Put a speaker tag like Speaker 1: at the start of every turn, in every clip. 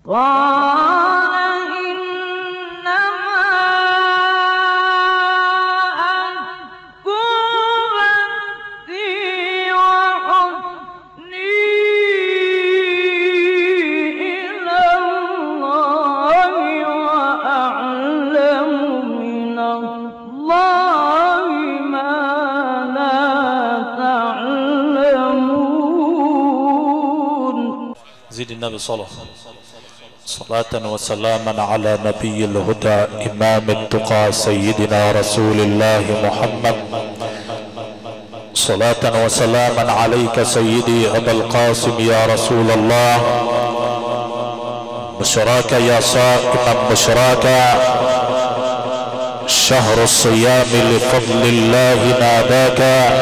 Speaker 1: صلاة وسلاما على نبي الهدى إمام التقى سيدنا رسول الله محمد. صلاة وسلاما عليك سيدي أبا القاسم يا رسول الله. بشراك يا صائما بشراك، شهر الصيام لفضل الله ناداك،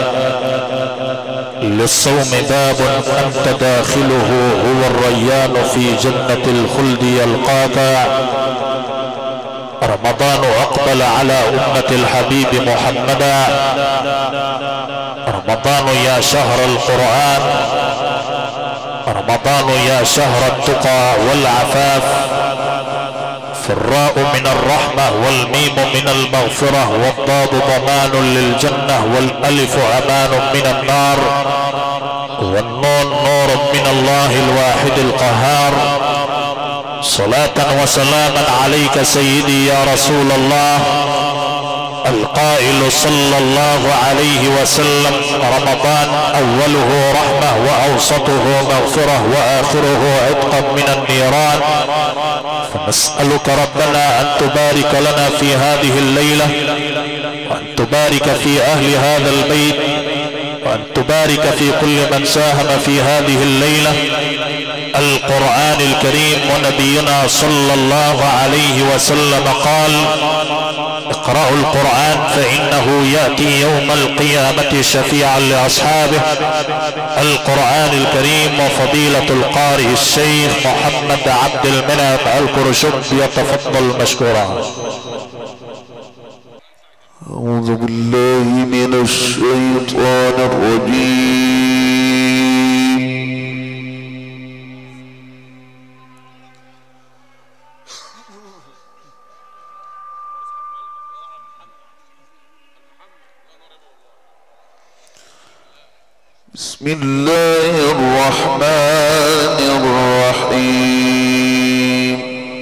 Speaker 1: للصوم باب أنت داخله هو الريان في جنة الخلد يلقاك. رمضان أقبل على أمة الحبيب محمدا، رمضان يا شهر القرآن، رمضان يا شهر التقى والعفاف. فالراء من الرحمة والميم من المغفرة والضاد ضمان للجنة والألف أمان من النار والنون نور من الله الواحد القهار. صلاة وسلاما عليك سيدي يا رسول الله، القائل صلى الله عليه وسلم: رمضان أوله رحمة وأوسطه مغفرة وآخره عتقا من النيران. فنسألك ربنا أن تبارك لنا في هذه الليلة، وأن تبارك في أهل هذا البيت، وأن تبارك في كل من ساهم في هذه الليلة. القرآن الكريم ونبينا صلى الله عليه وسلم قال: اقرأوا القرآن فإنه يأتي يوم القيامة شفيعا لأصحابه. القرآن الكريم وفضيلة القارئ الشيخ محمد عبد المنعم الكرشب يتفضل مشكورا.
Speaker 2: أعوذ بالله من الشيطان الرجيم. بسم الله الرحمن الرحيم.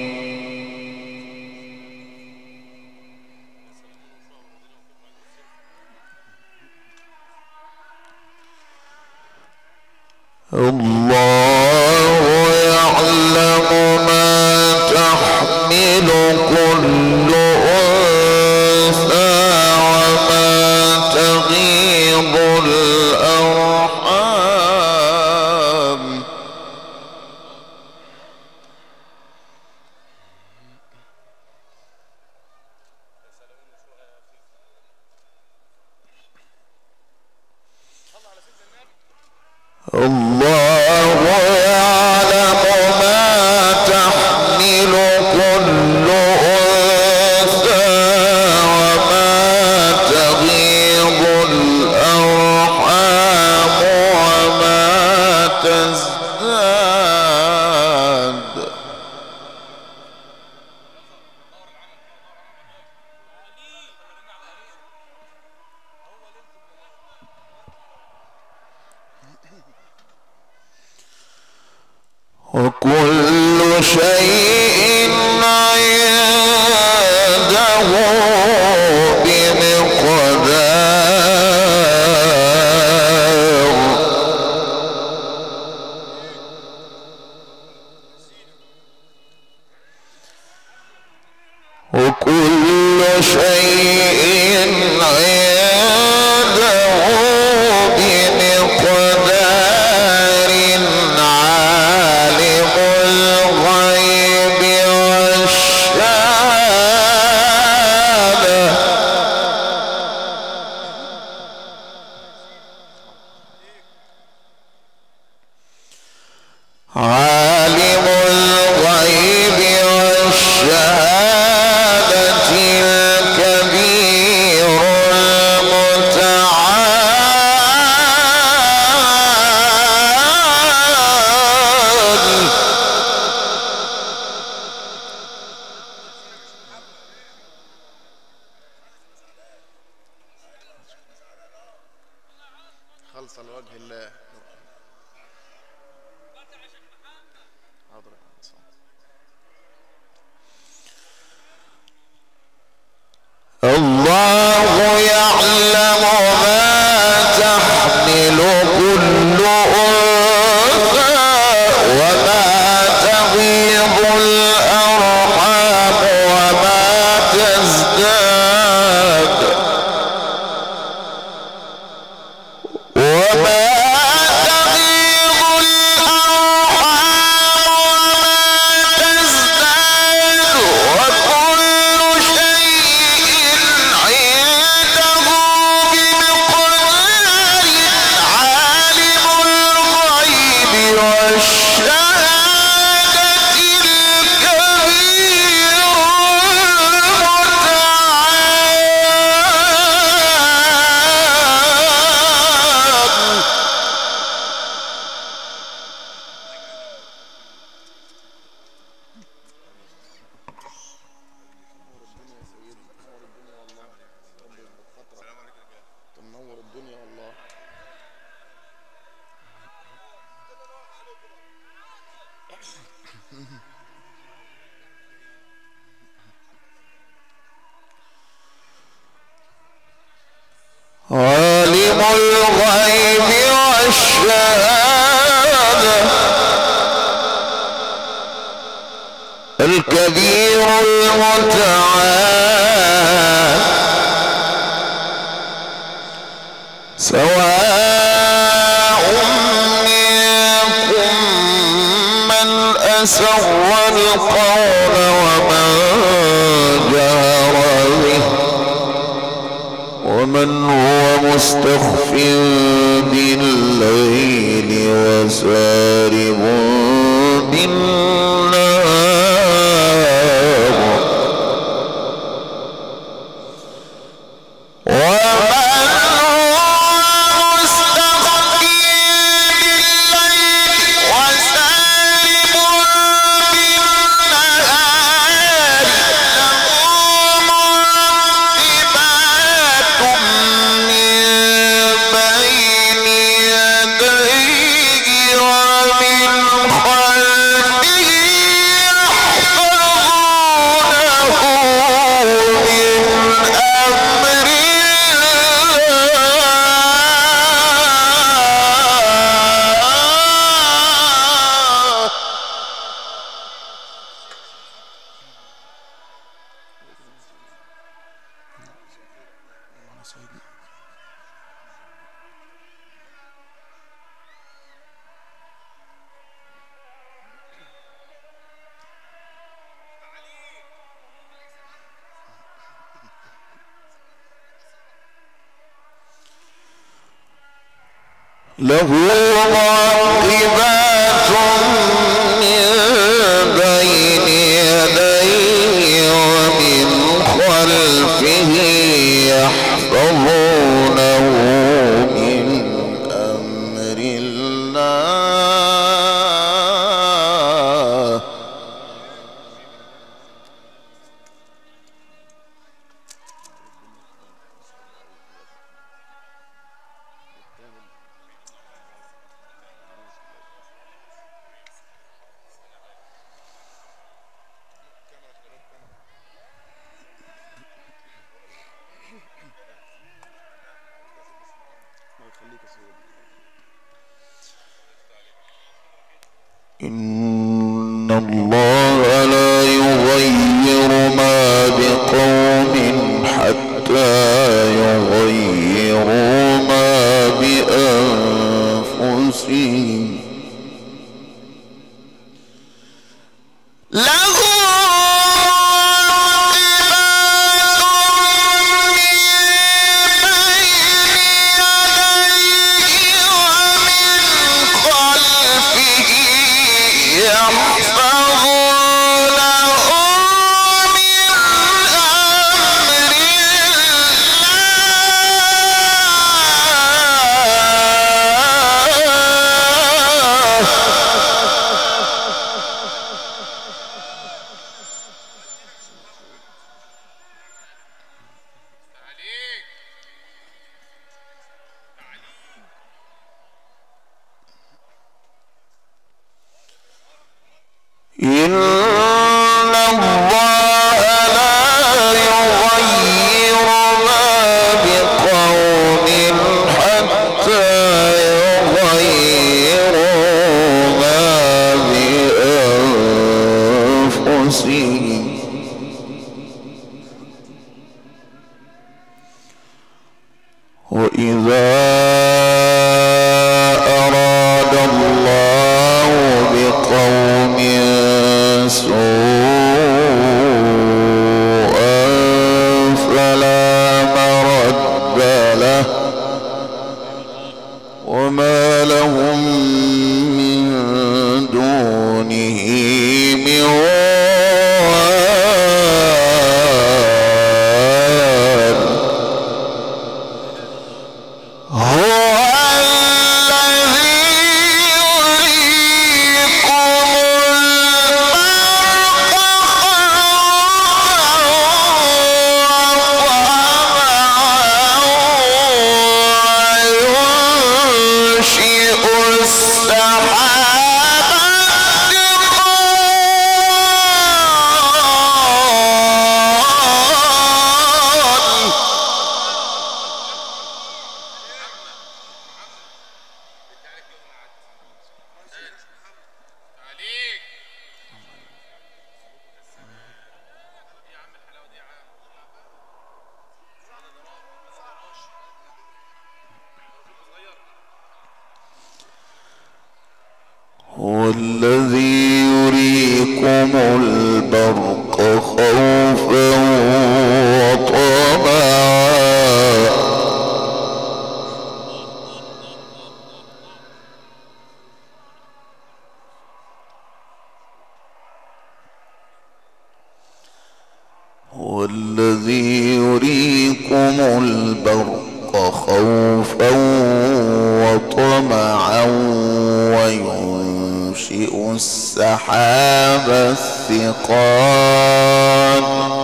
Speaker 2: الله يعلم ما تحمل كل أنثى وما تغيض الأرحام. الله يعلم ما تحمل كل أنثى وما تغيض الأرحام وما تزداد. وكل شيء عنده بمقدار. وكل شيء عنده بمقدار. عالم الغيب والشهادة عالم الغيب والشهادة الكبير الله يعلم ما تحمل كل أنثى وما تغيض الأرحام وما تزداد وما تغيض الأرحام وما تزداد وكل شيء عنده بمقدار عالم الغيب والشهادة الكبير
Speaker 3: تنور الدنيا والله.
Speaker 2: عالم الغيب والشهادة الكبير المتعال سواء منكم من أسر القول ومن جهر به ومن هو مستخف بالليل وسارب بالنهار ومن هو مستخف بالليل وسارب بالنهار له معقبات من بين يديه ومن خلفه يحفظونه من أمر الله إن الله لا يغير ما بقوم حتى يغيروا ما بأنفسهم له إن الله لا يغير رأسه وإذا أراد الله بقوم سوءا فلا مرد له وما لهم من دونه من وال هو الذي يريكم هو الذي يريكم البرق خوفا وطمعا هو الذي يريكم البرق خوفا وطمعا وينشئ السحاب الثقال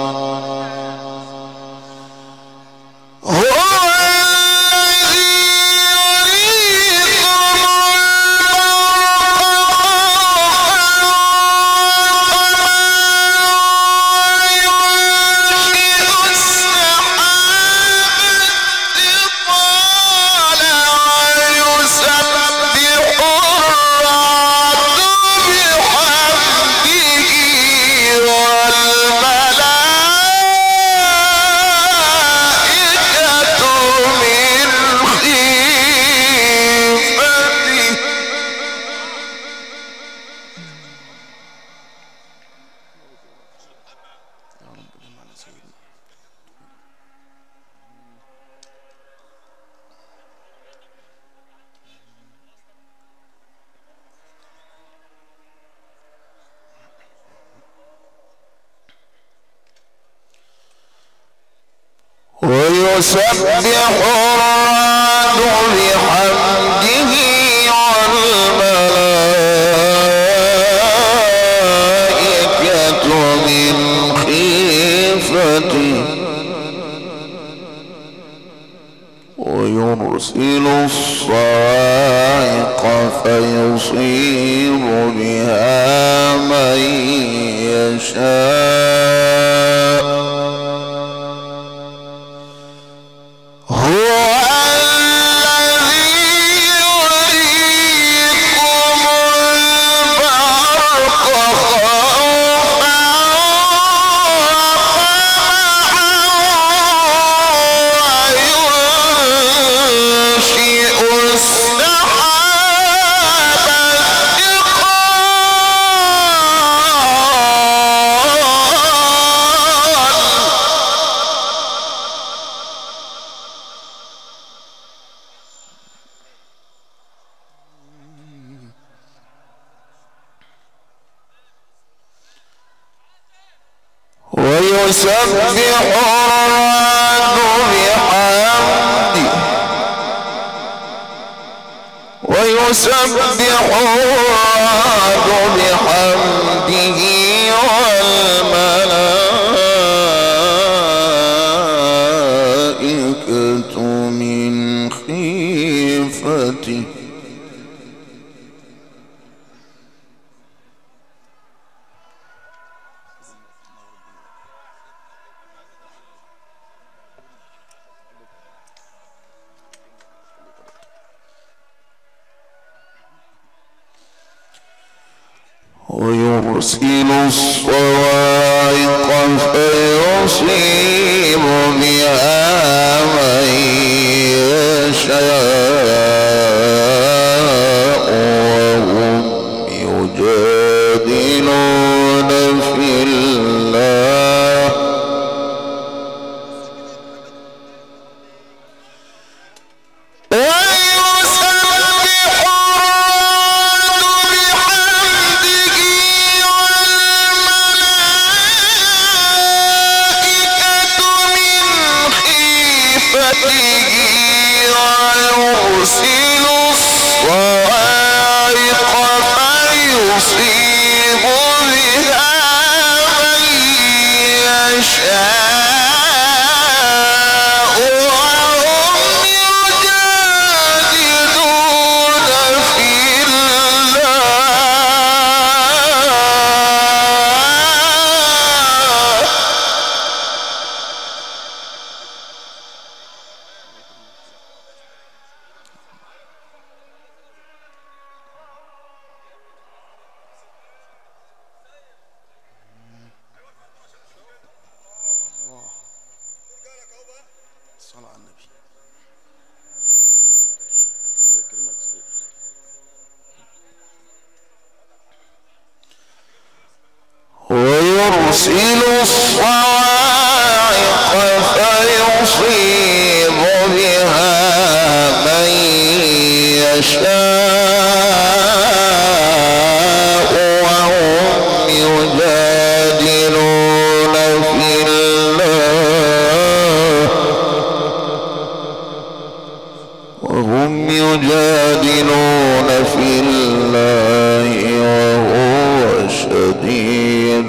Speaker 2: ويسبح الرعد بحمده والملائكة من خيفته ويرسل الصواعق فيصيب بها من يشاء ويسبح الرعد بحمده والملائكة من خيفته ويرسل الصواعق فيصيب بها من يشاء وهم يجادلون في الله ويرسل الصواعق فيصيب بها من يشاء وهم يجادلون في
Speaker 3: الصلاة على النبي. كلمات
Speaker 2: ويرسل الصواعق فيصيب بها من يشاء وهم يجادلون في الله وهو شديد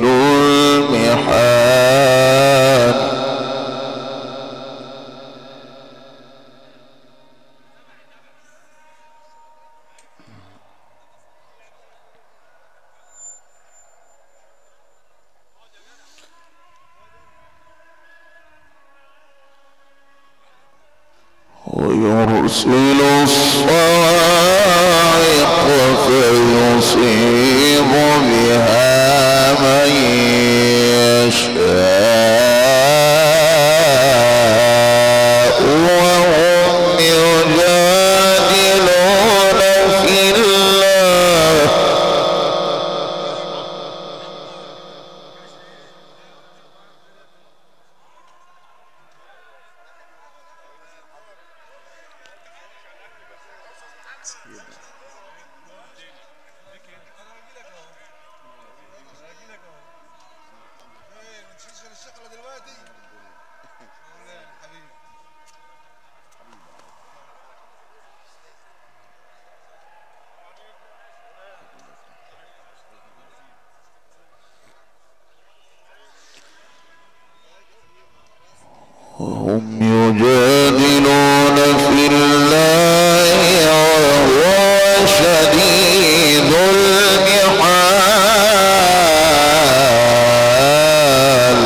Speaker 2: المحال ويرسل الصواعق فيصيب بها من يشاء وهم يجادلون في الله وهم يجادلون في الله وهو شديد المحال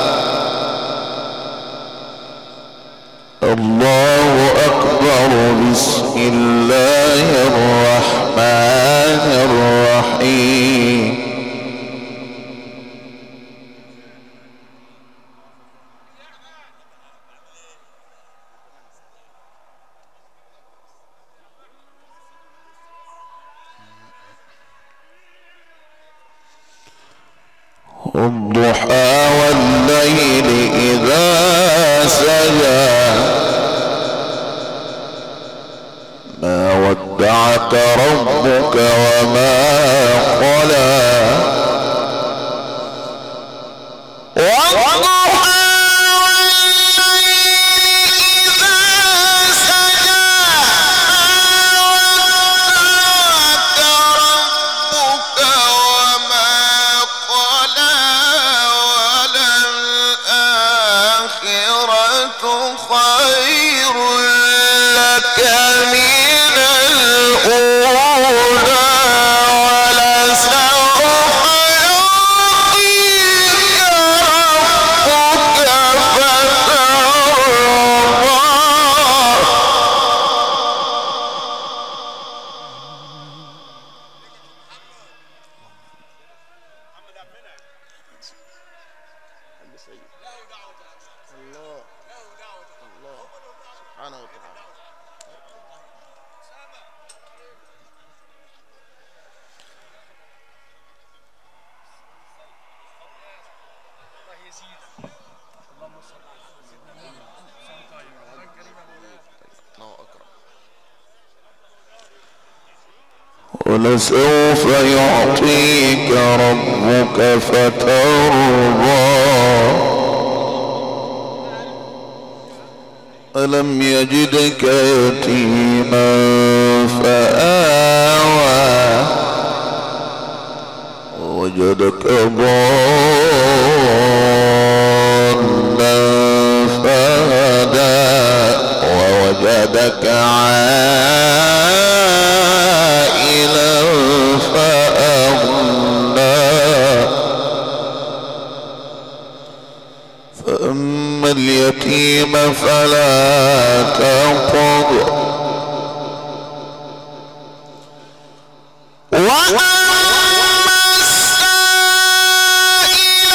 Speaker 2: الله أكبر بسم الله الرحمن الرحيم والضحى والليل إذا سجى ما ودعك ربك وما قلى والضحى خير لك من الأولى
Speaker 3: الله الله سبحانه وتعالى.
Speaker 2: ولسوف يعطيك ربك فترضى ألم يجدك يتيما فآوى ووجدك ضالا فهدى ووجدك عائلا فأغنى فأما اليتيم فلا تقهر وأما السائل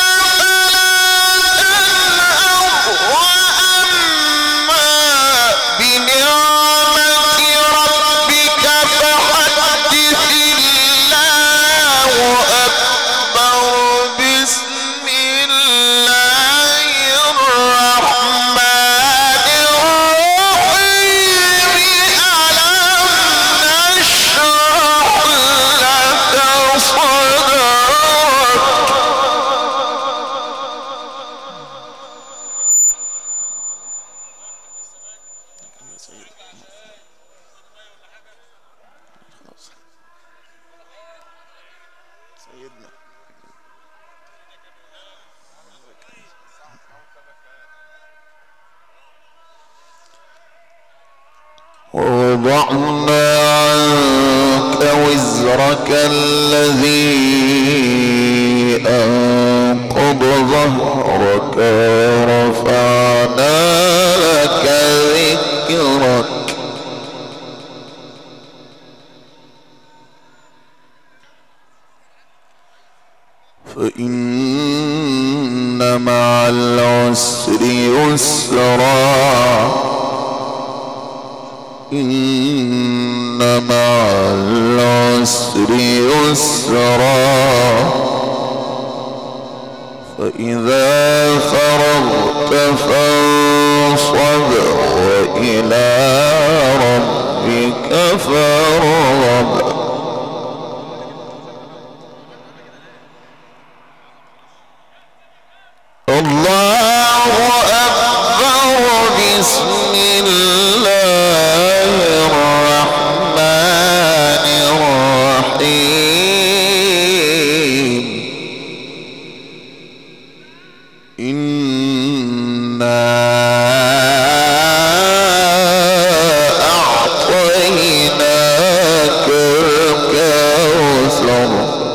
Speaker 3: سيدنا
Speaker 2: ووضعنا عنك وزرك الذي أنقض ظهرك ورفعنا لك ذكرك فإن مع العسر يسرا إن مع العسر يسرا فإذا فرغت فانصب وإلى ربك فارغب الله أكبر بسم الله الرحمن الرحيم إنا أعطيناك الكوثر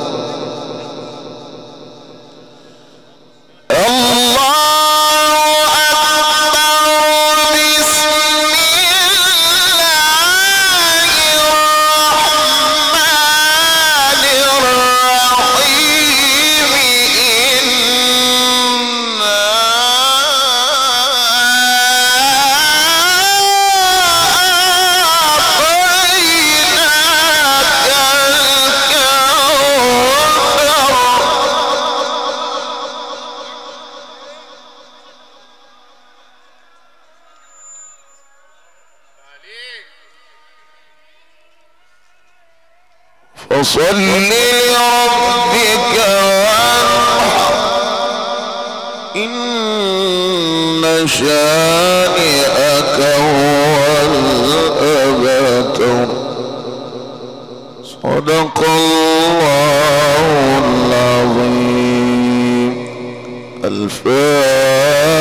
Speaker 2: فصل لربك وانحر إن شانئك هو الأبتر صدق الله العظيم. الفاتحة.